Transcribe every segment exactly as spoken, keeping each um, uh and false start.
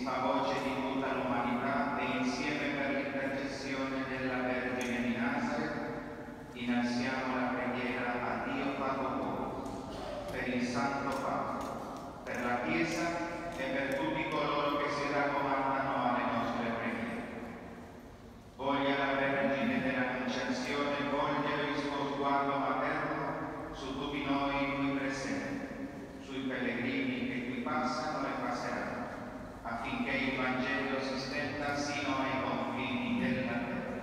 principale voce di tutta l'umanità, e insieme per l'intercessione della Vergine di Nazareth innalziamo la preghiera a Dio Padre buono, per il Santo Papa, per la Chiesa e per tutti coloro che si raccomandano alle nostre preghiere. Voglia la Vergine dell'Annunciazione volgere il suo sguardo materno su tutti noi qui presenti, sui pellegrini che qui passano e passeranno, affinché il Vangelo si stenda sino ai confini della terra.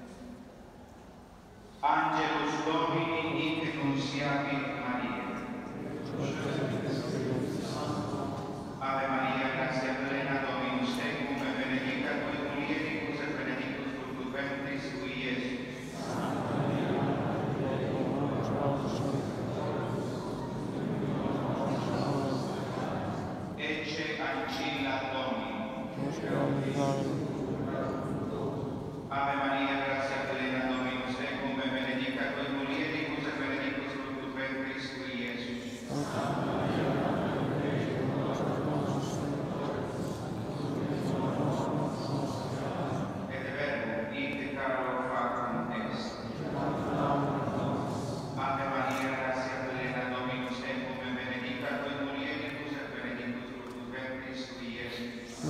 Angelus Domini in nunziavit Maria. Ave Maria, grazia plena, Dominus tecum, benedicta tui mulieribus et benedictus fructus ventris tui, Iesus. Ecce ancilla Domini. Ave Maria, grazia plena, Dominus tecum, benedicta tui mulieribus et benedictus fructus ventris tui, Iesus. Et verbum id caro factum est. Ave Maria, grazia plena, Dominus tecum, benedicta tui mulieribus et benedictus fructus ventris tui, Iesus.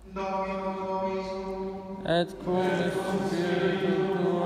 Domino vobiscum. et cum spiritu tuo.